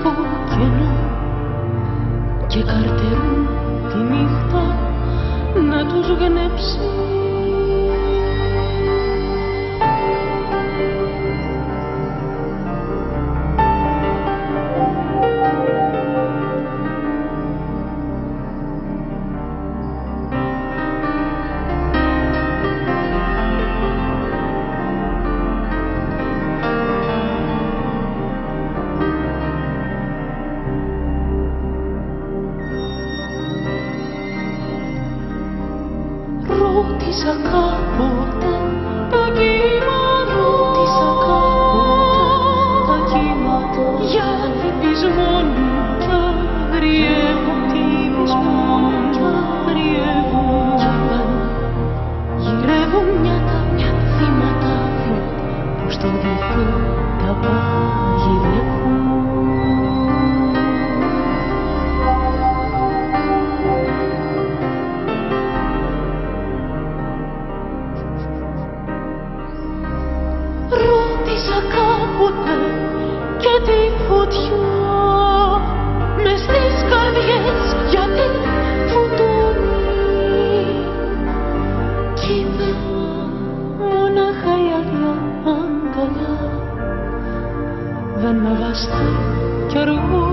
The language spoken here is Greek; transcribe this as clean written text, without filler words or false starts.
στο κενό και καρτερούν τη νύχτα να τους γνέψει. Ρώτησα κάποτε τα κύματα, ρώτησα κάποτε τα κύματα, για λυπισμόνου κι αγριεύουν, λυπισμόνου κι αγριεύουν, κι πάνω γυρεύουν μια θύματα που στον βυθό τα παγιδεύουν. Ρώτησα κάποτε και τη φωτιά μες στις καρδιές γιατί φουντώνει, κι είπε μονάχα η αγιά αγκαλιά δεν με βαστάει κι αργό.